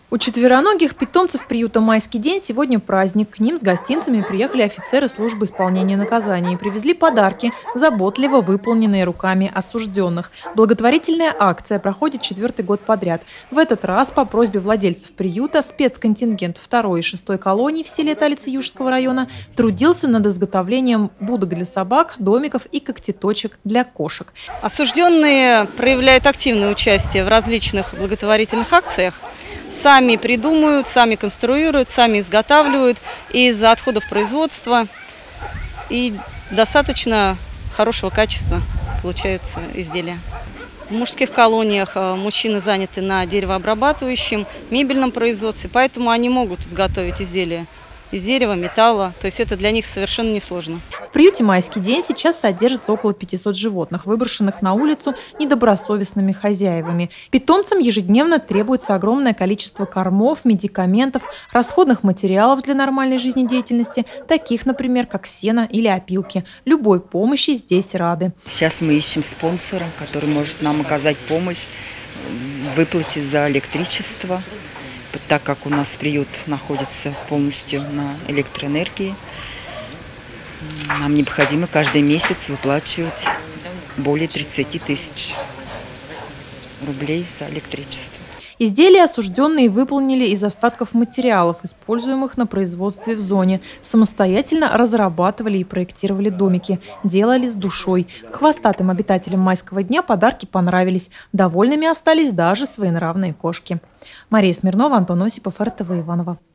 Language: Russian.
У четвероногих питомцев приюта «Майский день» сегодня праздник. К ним с гостинцами приехали офицеры службы исполнения наказаний и привезли подарки, заботливо выполненные руками осужденных. Благотворительная акция проходит 4-й год подряд. В этот раз по просьбе владельцев приюта спецконтингент 2-й и 6-й колонии в селе Талицы Южского района трудился над изготовлением будок для собак, домиков и когтеточек для кошек. Осужденные проявляют активное участие в различных благотворительных акциях. Сами придумывают, сами конструируют, сами изготавливают из отходов производства. И достаточно хорошего качества получаются изделия. В мужских колониях мужчины заняты на деревообрабатывающем, мебельном производстве, поэтому они могут изготовить изделия из дерева, металла, то есть это для них совершенно несложно. В приюте «Майский день» сейчас содержится около 500 животных, выброшенных на улицу недобросовестными хозяевами. Питомцам ежедневно требуется огромное количество кормов, медикаментов, расходных материалов для нормальной жизнедеятельности, таких, например, как сено или опилки. Любой помощи здесь рады. Сейчас мы ищем спонсора, который может нам оказать помощь в выплате за электричество. Так как у нас приют находится полностью на электроэнергии, нам необходимо каждый месяц выплачивать более 30 тысяч рублей за электричество. Изделия осужденные выполнили из остатков материалов, используемых на производстве в зоне. Самостоятельно разрабатывали и проектировали домики. Делали с душой. Хвостатым обитателям майского дня подарки понравились. Довольными остались даже своенравные кошки. Мария Смирнова, Антон Осипов, РТВ Иваново.